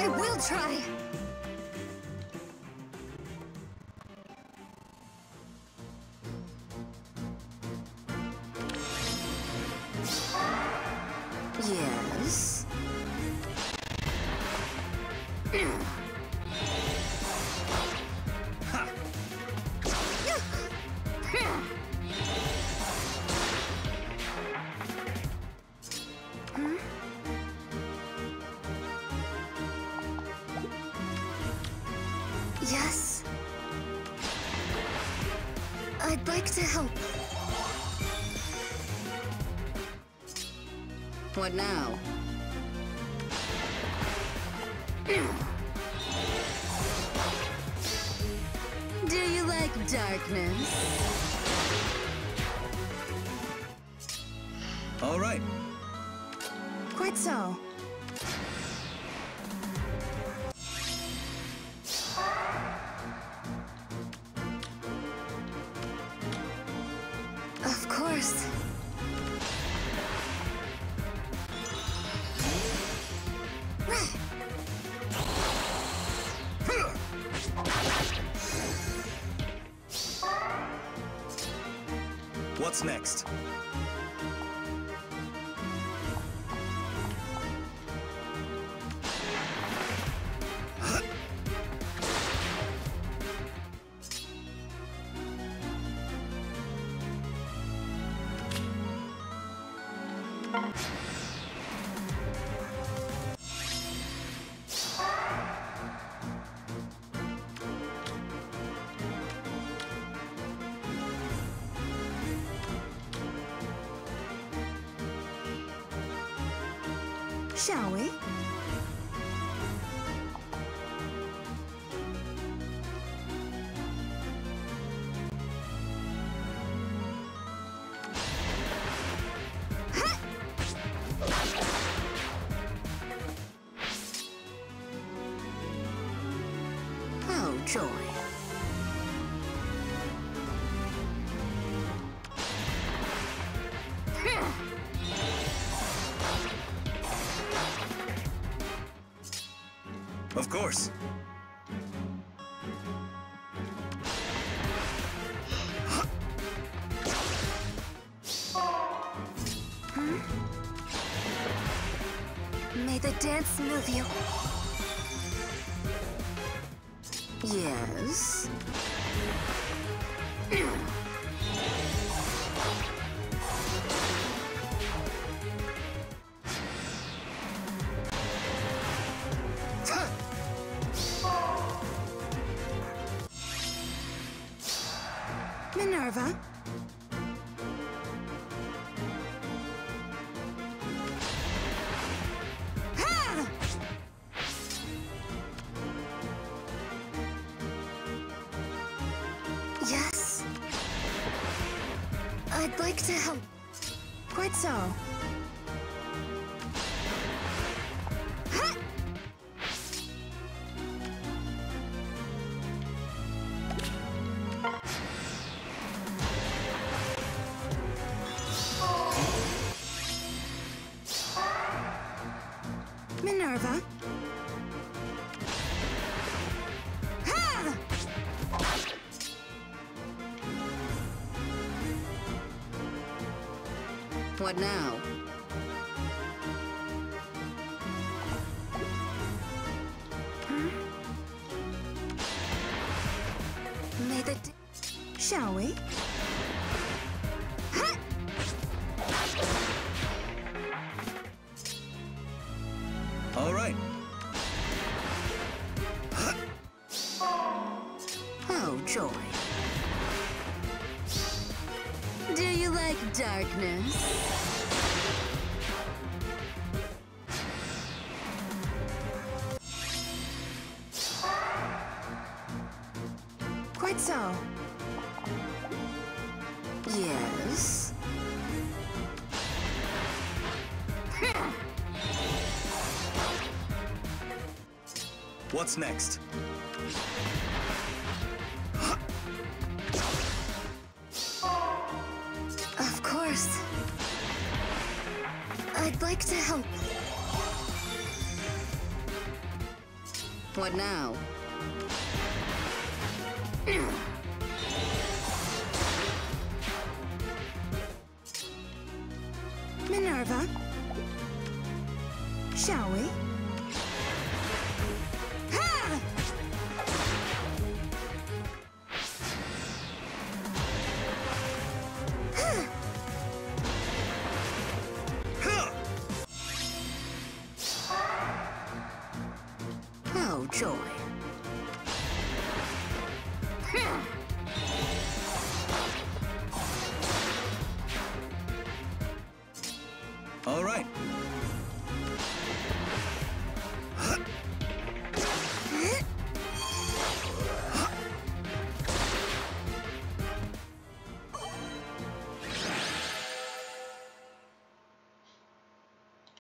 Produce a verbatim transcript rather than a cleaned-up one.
I will try. Yes. Yes. I'd like to help. What now? Do you like darkness? All right. Quite so. Of course. What's next? Shall we? Oh, joy. Of course. Hmm? May the dance move you. Yes. Minerva? Ha! Yes. I'd like to help. Quite so. Ha! Minerva? Ha! What now? Hmm? May the d- Shall we? Ha! All right. Oh, joy. Do you like darkness? Quite so. Yes. What's next? Of course. I'd like to help. What now? Minerva? Shall we? Ha! Oh, joy. All right.